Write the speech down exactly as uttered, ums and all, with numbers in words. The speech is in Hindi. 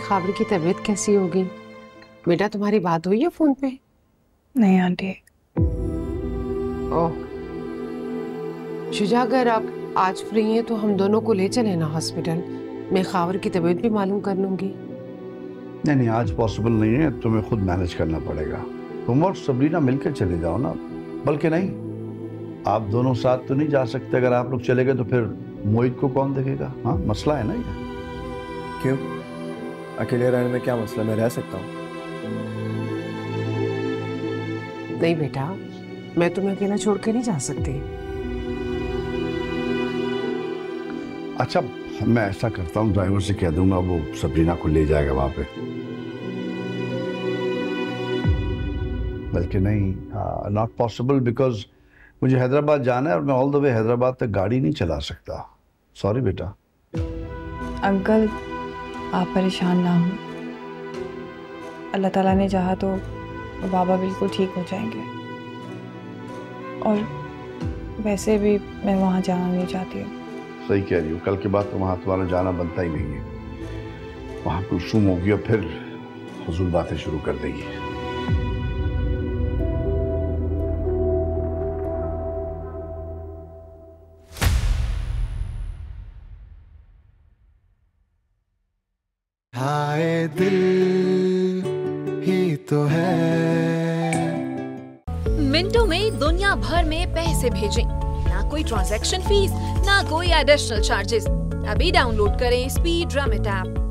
खाबर की तबीयत कैसी होगी? बेटा तुम्हारी बात हुई है फोन पे? नहीं आंटी। ओह शुजा, अगर आप आज फ्री हैं तो हम दोनों को ले चले ना हॉस्पिटल। मैं खाबर की तबीयत भी मालूम कर लूंगी। नहीं नहीं, आज पॉसिबल नहीं है, तुम्हें खुद मैनेज करना पड़ेगा। तुम और सबरीना मिलकर चले जाओ ना। बल्कि नहीं, आप दोनों साथ तो नहीं जा सकते। अगर आप लोग चले गए तो फिर मोहित को कौन देखेगा? हाँ, मसला है ना ये। क्यों? अकेले रहने में क्या मसला, मैं रह सकता हूँ। नहीं बेटा, मैं तुम्हें अकेला छोड़ के नहीं जा सकती। अच्छा, मैं ऐसा करता हूँ, ड्राइवर से कह दूंगा, वो सबरीना को ले जाएगा वहां पे। बल्कि नहीं, नॉट पॉसिबल, बिकॉज मुझे हैदराबाद जाना है और मैं ऑल द वे हैदराबाद तक गाड़ी नहीं चला सकता। सॉरी बेटा। अंकल आप परेशान ना हो, अल्लाह ताला ने चाहा तो बाबा बिल्कुल ठीक हो जाएंगे। और वैसे भी मैं वहाँ जाना नहीं चाहती हूँ। सही कह रही हूँ, कल के बाद तो वहाँ तुम्हारा जाना बनता ही नहीं है। वहाँ कुलसूम होगी और फिर फजूल बातें शुरू कर देगी। हाय दिल ही तो है। मिनटों में दुनिया भर में पैसे भेजें, ना कोई ट्रांजैक्शन फीस, ना कोई एडिशनल चार्जेस। अभी डाउनलोड करें स्पीड रेमिट ऐप।